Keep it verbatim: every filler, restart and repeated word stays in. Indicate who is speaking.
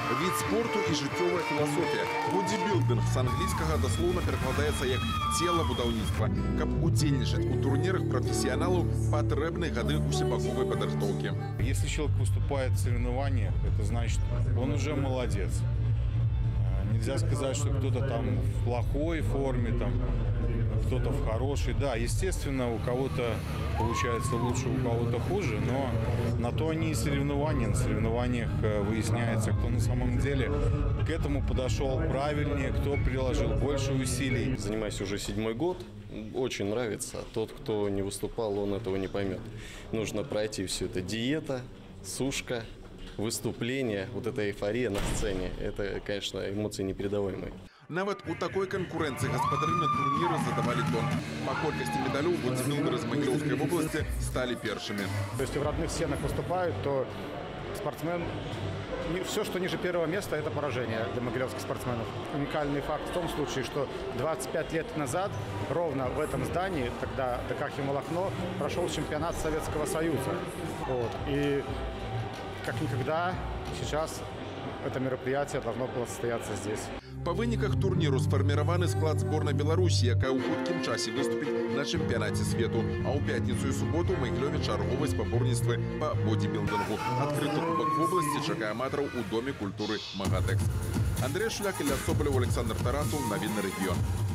Speaker 1: Від спорту і життєва філософія. Бодібілдинг з англійського дословно перекладається як «тіло будівництва». Каб удзельнічати у турнірах професіоналу, потрібні годи усебакової підготовки.
Speaker 2: Если человек выступает в соревнованиях, это значит, он уже молодец. Нельзя сказать, что кто-то там в плохой форме, там кто-то в хорошей. Да, естественно, у кого-то получается лучше, у кого-то хуже, но на то они и соревнования. На соревнованиях выясняется, кто на самом деле к этому подошел правильнее, кто приложил больше усилий.
Speaker 3: Занимаюсь уже седьмой год. Очень нравится. Тот, кто не выступал, он этого не поймет. Нужно пройти все это. Диета, сушка, выступление, вот эта эйфория на сцене. Это, конечно, эмоции непередаваемые.
Speaker 1: Нават у такой конкуренции господари на турниры задавали тон. По колькости медалей бодибилдеры из Могилевской области стали первыми.
Speaker 4: То есть в родных стенах выступают, то спортсмен, все, что ниже первого места, это поражение для могилевских спортсменов. Уникальный факт в том случае, что двадцать пять лет назад ровно в этом здании, тогда ДК «Химволокно», прошел чемпионат Советского Союза. Вот. И как никогда сейчас это мероприятие должно было состояться здесь.
Speaker 1: По выніках турніру сфарміраваны склад зборнай Беларусі, якая ў хуткім часе выступіць на чэмпіянаце свету. А ў пятніцу і суботу ў Магілёве чарговыя спаборніцтвы па бодибілдингу. Адкрыты кубак вобласці чакае аматараў у Доме культуры «Магатэкс». Андрей Шуляк, Ілля Соболєв, Олександр Тарасов. Навіны рэгіён.